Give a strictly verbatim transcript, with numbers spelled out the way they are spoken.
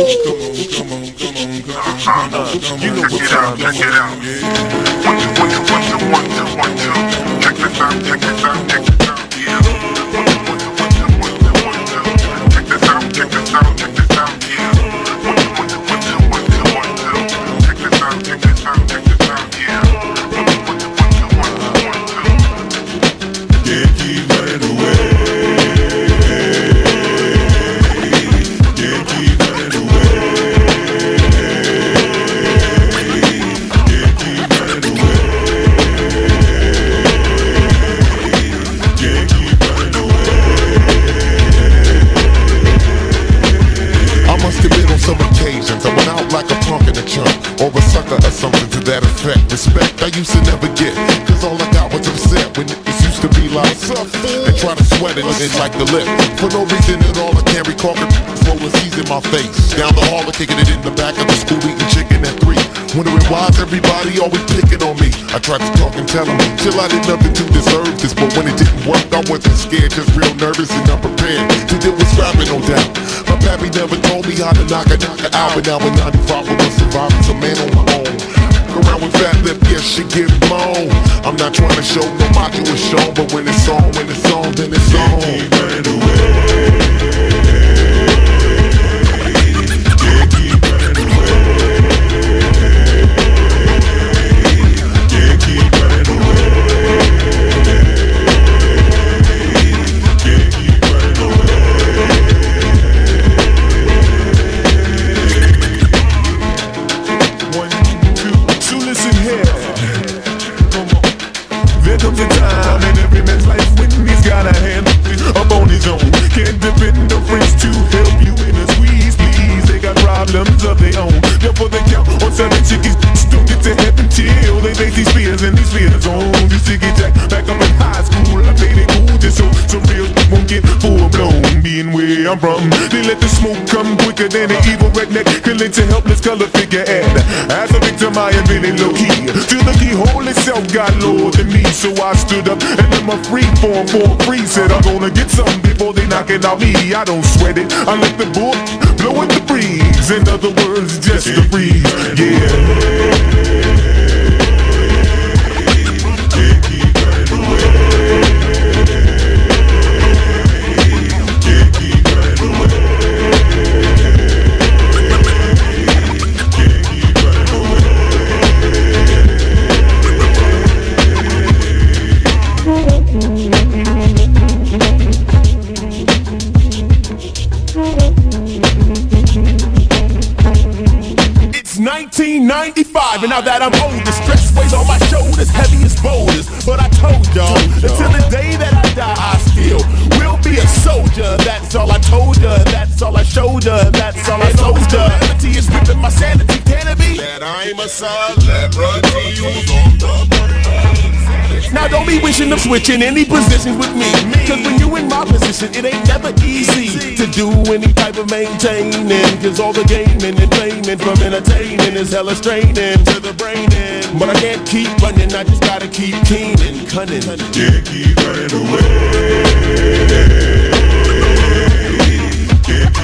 You know what time it is. Check it out. One, two, one, two, one, two, one, two, one, two. Check this out, check this out, check this out. Yeah. One, two, one, two, one, two, one, two, one, two. Check this out, check this out, check this out. Yeah. One, two, one, two, one, two, one, two, one, two. Check this out, check this out, check this out. Yeah. One, two, one, two, one, two, one, two, one, two. Can't keep running away. Can't keep running away. Can't keep running away. Can't keep running away. I must have been on some occasions I went out like a punk in a chunk, or a sucker or something to that effect. Respect I used to never get, cause all I got was upset when it used to be like and try to sweat it and it's like the lip. For no reason at all I can't recall it flowing seas in my face. Down the hall kicking it in the back of the school eating chicken at three. Wondering why's everybody always picking on me. I tried to talk and tell them, chill, I did nothing to deserve this. But when it didn't work, I wasn't scared, just real nervous and unprepared to deal with scrapping, no doubt. My pappy never told me how to knock a knocker out. But now in ninety-five I was surviving, a man on my own. Around with fat lip, yes, she get blown. I'm not trying to show no macho is shown, but when it's on, when it's on, then it's on. Can't keep running away. There comes a time in every man's life when he's got a hand up on his own. Can't depend on friends to help you in a squeeze, please. They got problems of their own. Therefore they count on selling chickies. Don't get to heaven till they face these fears and these fears on. This chicky jack back up in high school. I played it cool just so some real won't get full blown. Being where I'm from, they let the smoke come quicker than an evil redneck can let a helpless color figure add. As a victim I am really low key, till the keyhole itself got lower than me. So I stood up and let my free form for free. Said I'm gonna get something before they knock it out me. I don't sweat it, I let the book blow in the breeze. In other words, just the breeze, yeah. nineteen ninety-five, and now that I'm older, stress weighs on my shoulders, heavy as boulders. But I told y'all, until the day that I die, I still will be a soldier. That's all I told ya, that's all I showed ya, that's all I told ya. Reality is ripping my sanity, can it be that I'm a celebrity who's on the Now don't be wishing of switching any positions with me, cause when you in my position, it ain't never easy to do any type of maintaining. Cause all the gaming and playing from entertaining is hella straining to the brain. But I can't keep running, I just gotta keep keen and cunning. Can't keep running away. Can't keep